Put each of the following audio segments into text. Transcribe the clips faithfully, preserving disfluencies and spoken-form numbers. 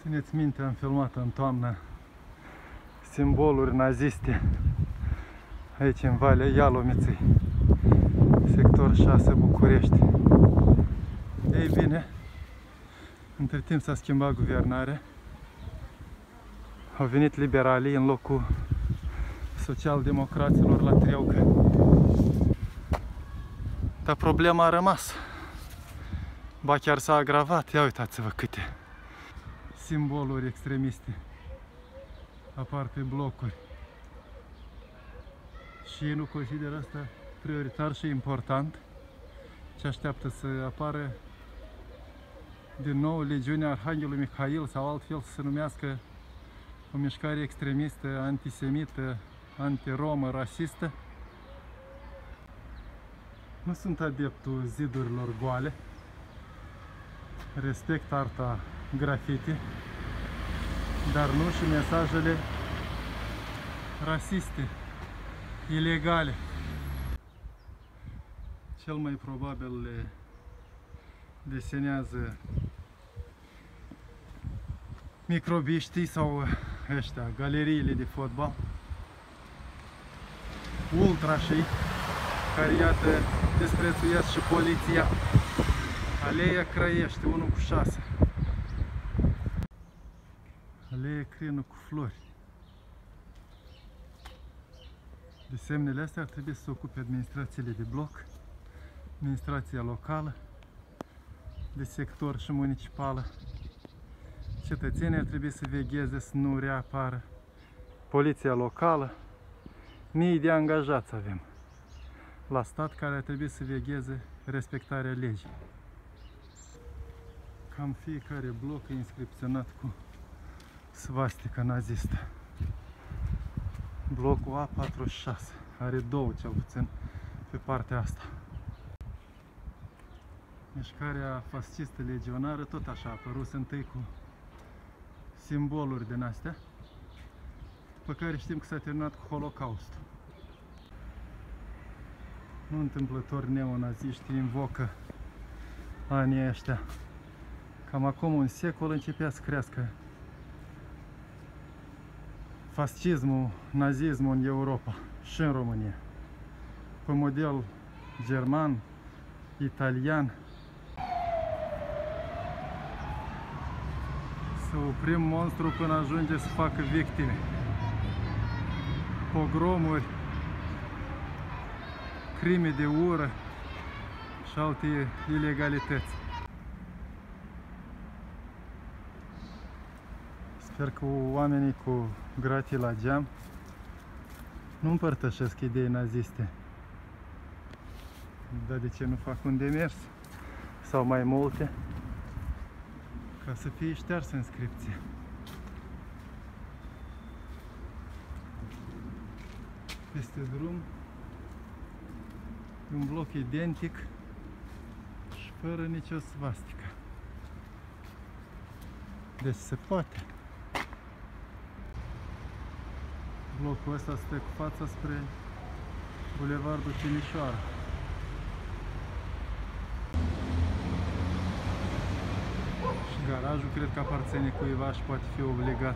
Țineți minte, am filmat în toamnă simboluri naziste aici în Valea Ialomiței, sector șase, București. Ei bine, între timp s-a schimbat guvernarea, au venit liberalii în locul social-democraților la Triaucă. Dar problema a rămas, ba chiar s-a agravat. Ia uitați-vă câte simboluri extremiste apar pe blocuri. Și ei nu consideră asta prioritar și important, ce așteaptă să apară din nou Legiunea Arhanghelului Mihail sau altfel să se numească o mișcare extremistă, antisemită, antiromă, rasistă. Nu sunt adeptul zidurilor goale, respect arta graffiti, dar nu și mesajele rasiste, ilegale. Cel mai probabil le desenează microbiștii sau ăștia, galeriile de fotbal, ultrașii, care iată desprețuiesc și poliția. Aleea Crăiești, unu cu șase. Aleea Crină cu flori. De semnele astea ar trebui să se ocupe administrațiile de bloc, administrația locală, de sector și municipală. Cetățenii ar trebui să vegheze să nu reapară. Poliția locală, mii de angajați avem la stat care ar trebui să vegheze respectarea legii. Cam fiecare bloc e inscripționat cu svastica nazistă. Blocul A patruzeci și șase are două cel puțin pe partea asta. Mișcarea fascistă legionară tot așa a apărut întâi cu simboluri din astea, pe care știm că s-a terminat cu Holocaustul. Nu întâmplător neonaziștii invocă anii ăștia. Cam acum un secol începea să crească fascismul, nazismul în Europa și în România, pe model german, italian. Să oprim monstru până ajunge să facă victime, pogromuri, crime de ură și alte ilegalități. Sper că oamenii cu gratii la geam nu împărtășesc idei naziste. Dar de ce nu fac un demers sau mai multe ca să fie ștearsă inscripția? Peste drum un bloc identic și fără nicio svastică. Deci se poate. Blocul ăsta stă cu fața spre Bulevardul Timișoara. Și garajul cred că aparține cuiva și poate fi obligat.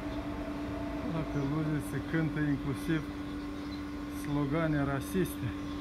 La pe lume se cântă inclusiv slogane rasiste.